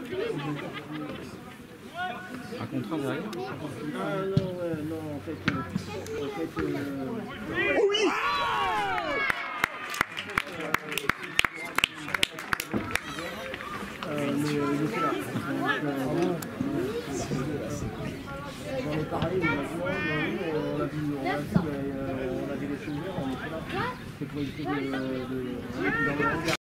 Un contrat derrière? Ah non, ouais, non, en fait Oh oui! mais il était là. J'en ai parlé, il m'a dit, oh, non, on l'a vu, on a vu les choses, on était là. C'est pour éviter de